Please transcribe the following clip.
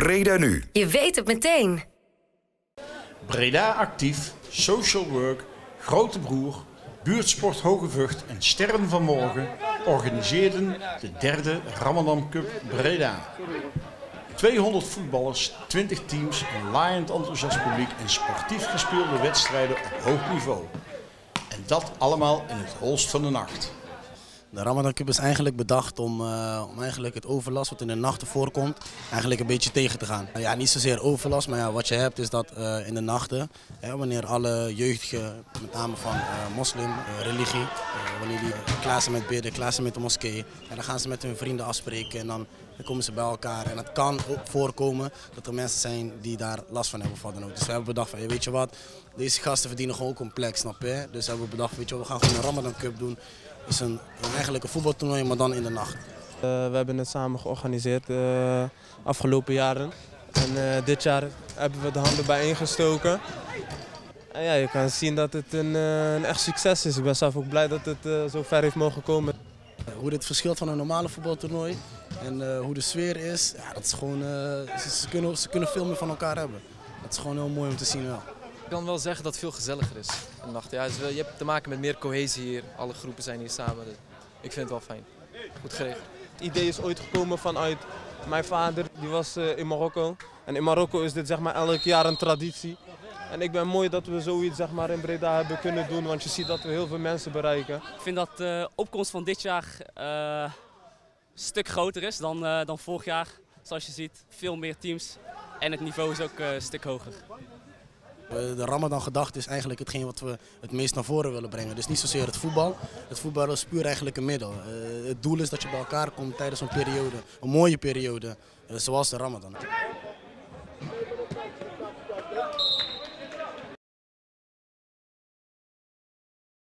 Breda Nu. Je weet het meteen. Breda Actief, Social Work, Grote Broer, Buurtsport Hoge Vught en Sterren van Morgen organiseerden de derde Ramadan Cup Breda. 200 voetballers, 20 teams, een laaiend enthousiast publiek en sportief gespeelde wedstrijden op hoog niveau. En dat allemaal in het holst van de nacht. De Ramadan Cup is eigenlijk bedacht om eigenlijk het overlast wat in de nachten voorkomt, eigenlijk een beetje tegen te gaan. Ja, niet zozeer overlast, maar ja, wat je hebt is dat in de nachten, wanneer alle jeugdigen, met name van moslim, religie, wanneer die klaar zijn met bidden, klaar zijn met de moskee, dan gaan ze met hun vrienden afspreken en dan komen ze bij elkaar. En het kan ook voorkomen dat er mensen zijn die daar last van hebben. Dus we hebben bedacht van, weet je wat, deze gasten verdienen gewoon ook een plek, snap je? Dus we hebben bedacht, weet je, we gaan gewoon een Ramadan Cup doen. Het is eigenlijk een voetbaltoernooi, maar dan in de nacht. We hebben het samen georganiseerd de afgelopen jaren. En dit jaar hebben we de handen bijeengestoken. En ja, je kan zien dat het een echt succes is. Ik ben zelf ook blij dat het zo ver heeft mogen komen. Hoe dit verschilt van een normale voetbaltoernooi en hoe de sfeer is, ja, dat is gewoon, ze kunnen veel meer van elkaar hebben. Dat is gewoon heel mooi om te zien. Ja. Ik kan wel zeggen dat het veel gezelliger is in de nacht. Ja, je hebt te maken met meer cohesie hier. Alle groepen zijn hier samen. Ik vind het wel fijn. Goed geregeld. Het idee is ooit gekomen vanuit mijn vader, die was in Marokko. En in Marokko is dit zeg maar elk jaar een traditie. En ik ben mooi dat we zoiets zeg maar in Breda hebben kunnen doen, want je ziet dat we heel veel mensen bereiken. Ik vind dat de opkomst van dit jaar een stuk groter is dan vorig jaar. Zoals je ziet, veel meer teams en het niveau is ook een stuk hoger. De Ramadan gedachte is eigenlijk hetgeen wat we het meest naar voren willen brengen. Dus niet zozeer het voetbal. Het voetbal is puur eigenlijk een middel. Het doel is dat je bij elkaar komt tijdens een periode, een mooie periode, zoals de Ramadan.